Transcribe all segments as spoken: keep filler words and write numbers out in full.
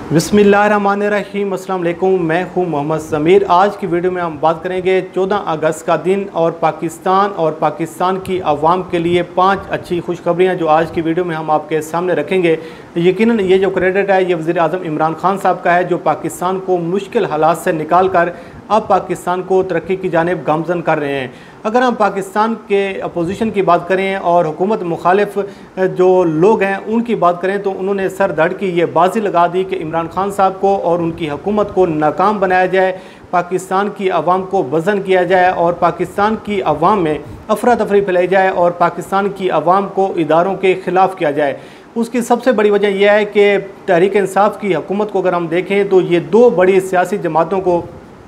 बिस्मिल्लाहिर्रहमानिर्रहीम, अस्सलाम वालेकुम। मैं हूं मोहम्मद ज़मीर। आज की वीडियो में हम बात करेंगे चौदह अगस्त का दिन और पाकिस्तान और पाकिस्तान की आवाम के लिए पांच अच्छी खुशखबरियां जो आज की वीडियो में हम आपके सामने रखेंगे। यकीनन ये जो क्रेडिट है ये वज़ीर आज़म इमरान खान साहब का है, जो पाकिस्तान को मुश्किल हालात से निकाल कर अब पाकिस्तान को तरक्की की जानिब गामज़न कर रहे हैं। अगर हम पाकिस्तान के अपोजिशन की बात करें और हुकूमत मुखालिफ जो लोग हैं उनकी बात करें तो उन्होंने सर धड़ की ये बाजी लगा दी कि इमरान खान साहब को और उनकी हुकूमत को नाकाम बनाया जाए, पाकिस्तान की आवाम को वज़न किया जाए और पाकिस्तान की आवाम में अफरा तफरी फैलाई जाए और पाकिस्तान की आवाम को इदारों के ख़िलाफ़ किया जाए। उसकी सबसे बड़ी वजह यह है कि तहरीक इंसाफ की हुकूमत को अगर हम देखें तो ये दो बड़ी सियासी जमातों को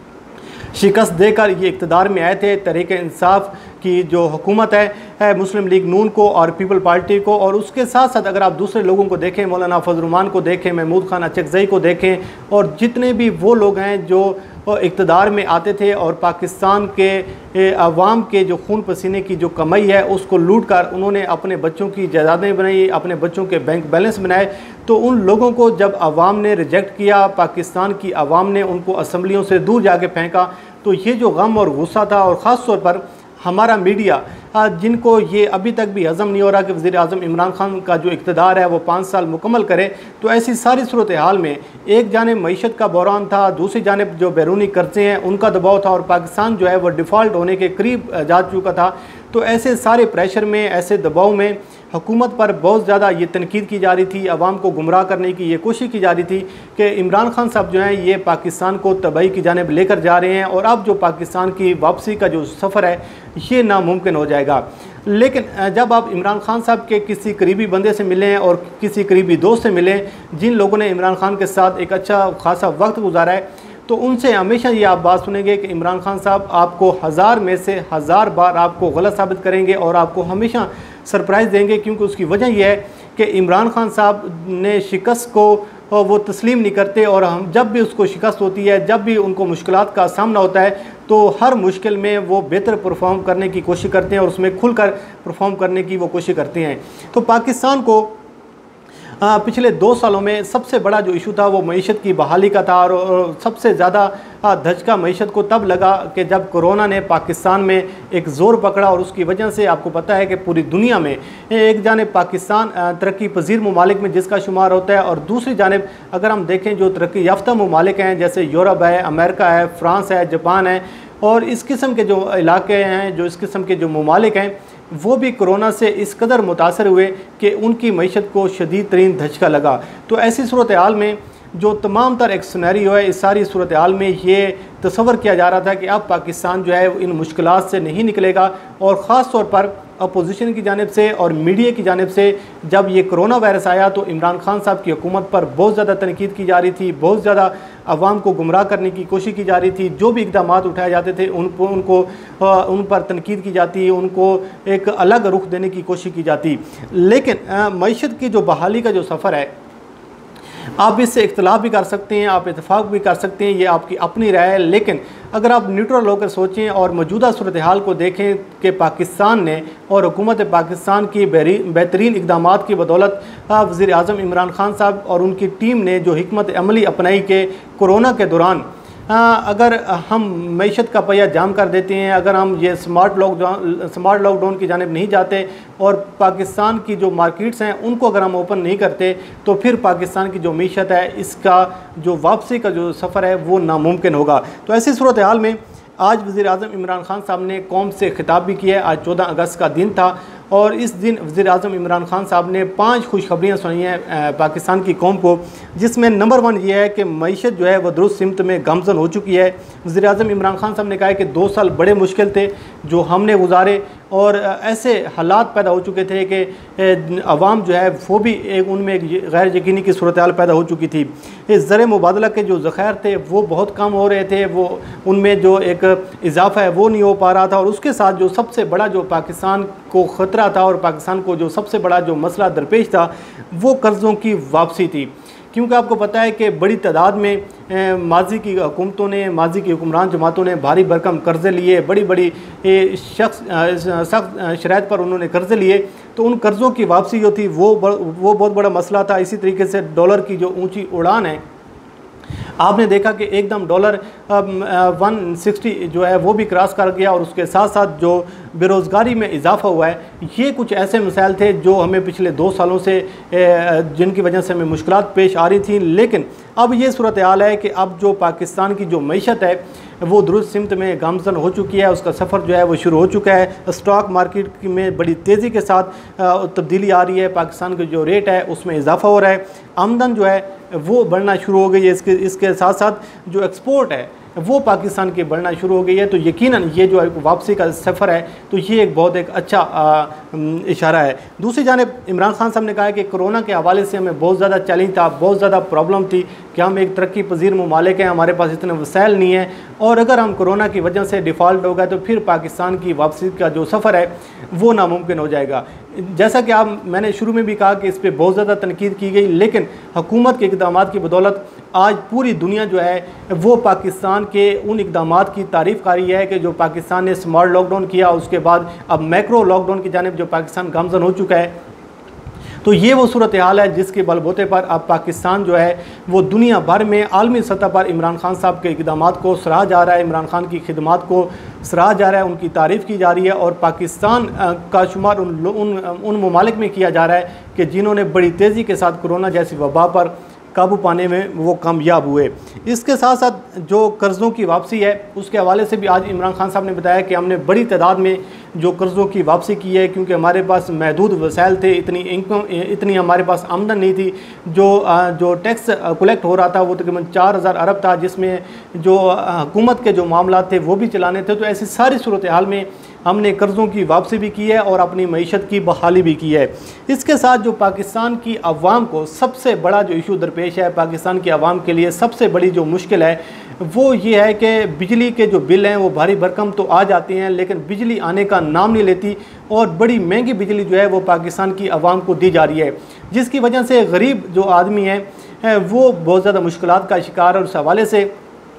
शिकस्त देकर ये इक़्तिदार में आए थे। तहरीक इंसाफ की जो हुकूमत है, है मुस्लिम लीग नून को और पीपल पार्टी को, और उसके साथ साथ अगर आप दूसरे लोगों को देखें, मौलाना फजल रहमान को देखें, महमूद खान अचकज़ई को देखें और जितने भी वो लोग हैं जो इक़्तिदार में आते थे और पाकिस्तान के अवाम के जो खून पसीने की जो कमाई है उसको लूट कर उन्होंने अपने बच्चों की जायदादें बनाई, अपने बच्चों के बैंक बैलेंस बनाए, तो उन लोगों को जब अवाम ने रिजेक्ट किया, पाकिस्तान की अवाम ने उनको असम्बलियों से दूर जाके फेंका, तो ये जो गम और गुस्सा था, और ख़ास तौर पर हमारा मीडिया जिनको ये अभी तक भी हज़म नहीं हो रहा कि वज़ीर आज़म इमरान खान का जो इक़्तिदार है वो पाँच साल मुकम्मल करे, तो ऐसी सारी सूरत हाल में एक जानिब मईशत का बहरान था, दूसरी जानिब जो बैरूनी कर्ज़े हैं उनका दबाव था और पाकिस्तान जो है वो डिफ़ॉल्ट होने के करीब जा चुका था। तो ऐसे सारे प्रेशर में, ऐसे दबाव में हुकूमत पर बहुत ज़्यादा ये तनकीद की जा रही थी, आवाम को गुमराह करने की ये कोशिश की जा रही थी कि इमरान खान साहब जो हैं ये पाकिस्तान को तबाही की जानिब लेकर जा रहे हैं और अब जो पाकिस्तान की वापसी का जो सफ़र है ये नामुमकिन हो जाएगा। लेकिन जब आप इमरान खान साहब के किसी करीबी बंदे से मिलें और किसी करीबी दोस्त से मिलें जिन लोगों ने इमरान खान के साथ एक अच्छा खासा वक्त गुजारा है, तो उनसे हमेशा ये आप बात सुनेंगे कि इमरान खान साहब आपको हज़ार में से हज़ार बार आपको गलत साबित करेंगे और आपको हमेशा सरप्राइज़ देंगे, क्योंकि उसकी वजह यह है कि इमरान खान साहब ने शिकस्त को वो तस्लीम नहीं करते और हम जब भी उसको शिकस्त होती है, जब भी उनको मुश्किलात का सामना होता है, तो हर मुश्किल में वो बेहतर परफॉर्म करने की कोशिश करते हैं और उसमें खुलकर परफॉर्म करने की वो कोशिश करते हैं। तो पाकिस्तान को आ, पिछले दो सालों में सबसे बड़ा जो इशू था वो मईशत की बहाली का था और सबसे ज़्यादा धचका मईशत को तब लगा कि जब कोरोना ने पाकिस्तान में एक ज़ोर पकड़ा और उसकी वजह से आपको पता है कि पूरी दुनिया में एक जानिब पाकिस्तान तरक्की पजीर ममालिक में जिसका शुमार होता है और दूसरी जानिब अगर हम देखें जो तरक्की याफ्ता ममालिक हैं जैसे यूरोप है, अमेरिका है, फ्रांस है, जापान है, और इस किस्म के जो इलाके हैं, जो इस किस्म के जो ममालिक हैं, वो भी कोरोना से इस कदर मुतासर हुए कि उनकी मईशत को शदीद तरीन धचका लगा। तो ऐसी सूरत हाल में जो तमाम तर एक सिनेरियो है, इस सारी सूरत हाल में ये तसव्वुर किया जा रहा था कि अब पाकिस्तान जो है इन मुश्किलात से नहीं निकलेगा और ख़ास तौर पर अपोजिशन की जानिब से और मीडिया की जानिब से जब ये कोरोना वायरस आया तो इमरान खान साहब की हुकूमत पर बहुत ज़्यादा तनकीद की जा रही थी, बहुत ज़्यादा अवाम को गुमराह करने की कोशिश की जा रही थी, जो भी इक़दाम उठाए जाते थे उनको उनको उन पर तनकीद की जाती, उनको एक अलग रुख देने की कोशिश की जाती। लेकिन मईशत की जो बहाली का जो सफ़र है आप इससे इख्तलाफ भी कर सकते हैं, आप इत्तेफाक भी कर सकते हैं, ये आपकी अपनी राय है, लेकिन अगर आप न्यूट्रल होकर सोचें और मौजूदा सूरत हाल को देखें कि पाकिस्तान ने और हुकूमत पाकिस्तान की बेहतरीन इक़दाम की बदौलत वज़ीर आज़म इमरान खान साहब और उनकी टीम ने जो हिकमत अमली अपनाई के कोरोना के दौरान हाँ, अगर हम मईशत का पहिया जाम कर देते हैं, अगर हम ये स्मार्ट लॉकडाउन स्मार्ट लॉकडाउन की जानिब नहीं जाते और पाकिस्तान की जो मार्केट्स हैं उनको अगर हम ओपन नहीं करते, तो फिर पाकिस्तान की जो मईशत है इसका जो वापसी का जो सफ़र है वो नामुमकिन होगा। तो ऐसी सूरत हाल में आज वज़ीर आज़म इमरान खान साहब ने कौम से खिताब भी किया है। आज चौदह अगस्त का दिन था और इस दिन वज़ीर आज़म इमरान खान साहब ने पांच खुशखबरियाँ सुनाई हैं पाकिस्तान की कौम को, जिसमें नंबर वन ये है कि मईशत जो है वह दुरुस्त सिमत में गामज़न हो चुकी है। वज़ीर आज़म इमरान खान साहब ने कहा है कि दो साल बड़े मुश्किल थे जो हमने गुजारे और ऐसे हालात पैदा हो चुके थे कि अवाम जो है वो भी एक उनमें एक गैर यकीनी की सूरत हाल पैदा हो चुकी थी। इस ज़र मुबादला के जो ज़ख़ायर थे वो बहुत कम हो रहे थे, वो उनमें जो एक इजाफ़ा है वो नहीं हो पा रहा था, और उसके साथ जो सबसे बड़ा जो पाकिस्तान को ख़तरा था और पाकिस्तान को जो सबसे बड़ा जो मसला दरपेश था वो कर्ज़ों की वापसी थी। क्योंकि आपको पता है कि बड़ी तादाद में माजी की हुकूमतों ने, माजी की हुक्मरान जमातों ने भारी भरकम कर्ज़े लिए, बड़ी बड़ी शख्स सख्त शराइत पर उन्होंने कर्ज़े लिए, तो उन कर्ज़ों की वापसी जो थी वो वो बहुत बड़ा मसला था। इसी तरीके से डॉलर की जो ऊंची उड़ान है आपने देखा कि एकदम डॉलर वन सिक्सटी जो है वो भी क्रॉस कर गया और उसके साथ साथ जो बेरोज़गारी में इजाफा हुआ है। ये कुछ ऐसे मसाइल थे जो हमें पिछले दो सालों से जिनकी वजह से हमें मुश्किलात पेश आ रही थी, लेकिन अब ये सूरत हाल है कि अब जो पाकिस्तान की जो मईशत है वो दुरुस्त सिमत में गामज़न हो चुकी है, उसका सफ़र जो है वो शुरू हो चुका है। स्टॉक मार्केट में बड़ी तेज़ी के साथ तब्दीली आ रही है, पाकिस्तान का जो रेट है उसमें इजाफा हो रहा है, आमदन जो है वो बढ़ना शुरू हो गई है। इसके इसके साथ साथ जो एक्सपोर्ट है वो पाकिस्तान की बढ़ना शुरू हो गई है। तो यकीनन ये जो एक वापसी का सफ़र है तो ये एक बहुत एक अच्छा आ, इशारा है। दूसरी जानिब इमरान खान साहब ने कहा है कि कोरोना के हवाले से हमें बहुत ज़्यादा चैलेंज था, बहुत ज़्यादा प्रॉब्लम थी कि हम एक तरक्की पजीर ममालिक हैं, हमारे पास इतने वसाइल नहीं है और अगर हम कोरोना की वजह से डिफ़ॉल्ट हो गए तो फिर पाकिस्तान की वापसी का जो सफ़र है वो नामुमकिन हो जाएगा। जैसा कि आप मैंने शुरू में भी कहा कि इस पर बहुत ज़्यादा तनकीद की गई, लेकिन हुकूमत के इक़दाम की बदौलत आज पूरी दुनिया जो है वो पाकिस्तान के उन इक़दामात की तारीफ़ कर रही है कि जो पाकिस्तान ने स्मार्ट लॉकडाउन किया, उसके बाद अब मैक्रो लॉकडाउन की जानिब जो पाकिस्तान गामज़न हो चुका है। तो ये वो सूरत हाल है जिसके बलबूते पर अब पाकिस्तान जो है वो दुनिया भर में आलमी सतह पर इमरान खान साहब के इक़दामात को सराहा जा रहा है, इमरान खान की खिदमात को सराहा जा रहा है, उनकी तारीफ़ की जा रही है और पाकिस्तान का शुमार उन उन उन ममालिक में किया जा रहा है कि जिन्होंने बड़ी तेज़ी के साथ कोरोना जैसी वबा पर काबू पाने में वो कामयाब हुए। इसके साथ साथ जो कर्ज़ों की वापसी है उसके हवाले से भी आज इमरान खान साहब ने बताया कि हमने बड़ी तादाद में जो कर्ज़ों की वापसी की है, क्योंकि हमारे पास महदूद वसाइल थे, इतनी इनकम इतनी हमारे पास आमदन नहीं थी। जो जो टैक्स कलेक्ट हो रहा था वो तकरीबन चार हज़ार अरब था, जिसमें जो हुकूमत के जो मामला थे वो भी चलाने थे। तो ऐसी सारी सूरत हाल में हमने कर्ज़ों की वापसी भी की है और अपनी मईशत की बहाली भी की है। इसके साथ जो पाकिस्तान की अवाम को सबसे बड़ा जो इशू दरपेश है, पाकिस्तान की अवाम के लिए सबसे बड़ी जो मुश्किल है वो ये है कि बिजली के जो बिल हैं वो भारी भरकम तो आ जाते हैं, लेकिन बिजली आने का नाम नहीं लेती और बड़ी महंगी बिजली जो है वो पाकिस्तान की अवाम को दी जा रही है, जिसकी वजह से गरीब जो आदमी है वो बहुत ज़्यादा मुश्किलात का शिकार है। उस हवाले से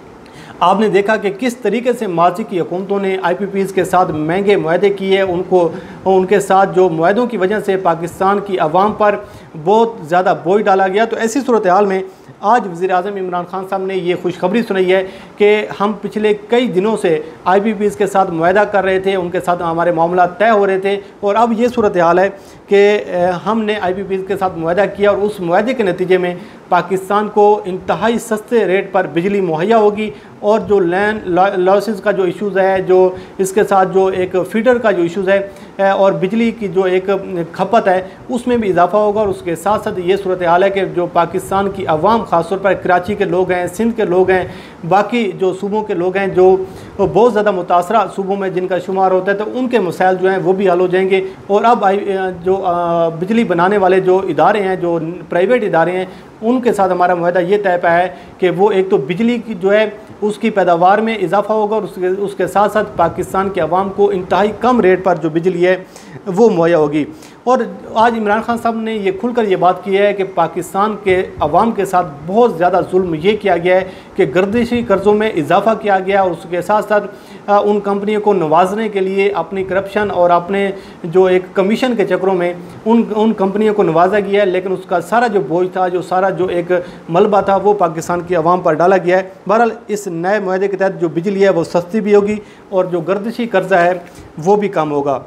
आपने देखा कि किस तरीके से माजी की हुकूमतों ने आई पी पीज़ के साथ महंगे मुआहदे किए, उनको उनके साथ जो मुआहदों की वजह से पाकिस्तान की आवाम पर बहुत ज़्यादा बोझ डाला गया। तो ऐसी सूरत हाल में आज वज़ीर-ए-आज़म इमरान खान साहब ने ये खुशखबरी सुनाई है कि हम पिछले कई दिनों से आई पी पीज़ के साथ मुआहदा कर रहे थे, उनके साथ हमारे मामला तय हो रहे थे और अब ये सूरत हाल है कि हमने आई पी पीज़ के साथ मुआहदा किया और उस मुआहदे के नतीजे में पाकिस्तान को इंतहाई सस्ते रेट पर बिजली मुहैया होगी और जो लैंड लॉसेस का जो इश्यूज़ है, जो इसके साथ जो एक फीडर का जो इश्यूज़ है और बिजली की जो एक खपत है उसमें भी इजाफा होगा। और उसके साथ साथ ये सूरत हाल है कि जो पाकिस्तान की अवाम ख़ासतौर पर कराची के लोग हैं, सिंध के लोग हैं, बाकी जो सूबों के लोग हैं जो बहुत ज़्यादा मुतासरा सूबों में जिनका शुमार होता है, तो उनके मसाइल जो हैं वो भी हल हो जाएंगे। और अब जो बिजली बनाने वाले जो इदारे हैं, जो प्राइवेट इदारे हैं, उनके साथ हमारा मुआहदा ये तय पाया है कि वो एक तो बिजली की जो है उसकी पैदावार में इजाफा होगा और उसके उसके साथ साथ पाकिस्तान के अवाम को इंतहाई कम रेट पर जो बिजली है वो मुहैया होगी। और आज इमरान खान साहब ने ये खुलकर ये बात की है कि पाकिस्तान के अवाम के साथ बहुत ज़्यादा जुल्म ये किया गया है कि गर्दिशी कर्ज़ों में इजाफा किया गया और उसके साथ साथ उन कंपनियों को नवाजने के लिए अपनी करप्शन और अपने जो एक कमीशन के चक्रों में उन उन कंपनियों को नवाजा गया है, लेकिन उसका सारा जो बोझ था, जो सारा जो एक मलबा था वो पाकिस्तान की अवाम पर डाला गया है। बहरहाल इस नए मुआहदे के तहत जो बिजली है वो सस्ती भी होगी और जो गर्दिशी कर्जा है वो भी कम होगा।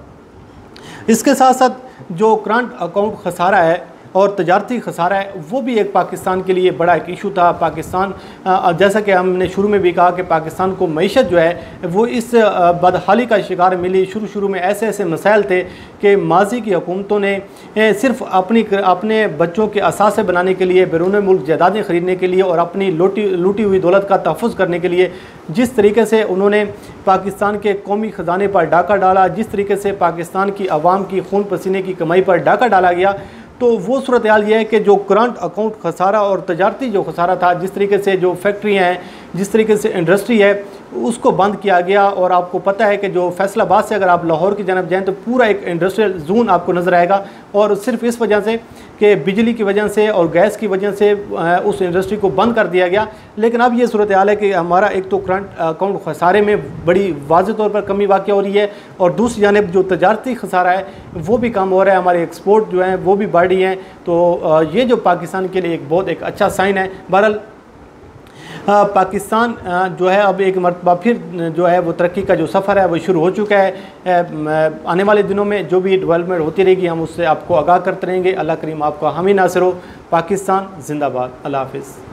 इसके साथ साथ जो करंट अकाउंट खसारा है और तजारती खसारा है वो भी एक पाकिस्तान के लिए बड़ा एक इशू था। पाकिस्तान जैसा कि हमने शुरू में भी कहा कि पाकिस्तान को मईशत जो है वो इस बदहाली का शिकार मिली। शुरू शुरू में ऐसे ऐसे मसाइल थे कि माजी की हुकूमतों ने सिर्फ अपनी अपने बच्चों के असासे बनाने के लिए, बैरून मुल्क जायदादें ख़रीदने के लिए और अपनी लूटी लूटी हुई दौलत का तहफ़्फ़ुज़ करने के लिए जिस तरीके से उन्होंने पाकिस्तान के कौमी ख़जाने पर डाका डाला, जिस तरीके से पाकिस्तान की आवाम की खून पसीने की कमाई पर डाका डाला गया, तो वो सूरत हाल ये है कि जो करंट अकाउंट खसारा और तजारती जो खसारा था, जिस तरीके से जो फैक्ट्रियाँ हैं, जिस तरीके से इंडस्ट्री है, उसको बंद किया गया। और आपको पता है कि जो फैसलाबाद से अगर आप लाहौर की जानब जाएँ तो पूरा एक इंडस्ट्रियल जोन आपको नज़र आएगा और सिर्फ इस वजह से कि बिजली की वजह से और गैस की वजह से उस इंडस्ट्री को बंद कर दिया गया। लेकिन अब ये सूरत हाल है कि हमारा एक तो करंट अकाउंट खसारे में बड़ी वाज़ेह तौर पर कमी वाक़या हो रही है और दूसरी जानिब जो तजारती खसारा है वो भी कम हो रहा है, हमारे एक्सपोर्ट जो हैं वो भी बढ़ रही हैं। तो ये जो पाकिस्तान के लिए एक बहुत एक अच्छा साइन है। बहरहाल पाकिस्तान जो है अब एक मरतबा फिर जो है वो तरक्की का जो सफ़र है वो शुरू हो चुका है। आने वाले दिनों में जो भी डेवलपमेंट होती रहेगी हम उससे आपको आगाह करते रहेंगे। अल्लाह करीम आपको हामी नासिर हो। पाकिस्तान जिंदाबाद। अल्लाह हाफिज़।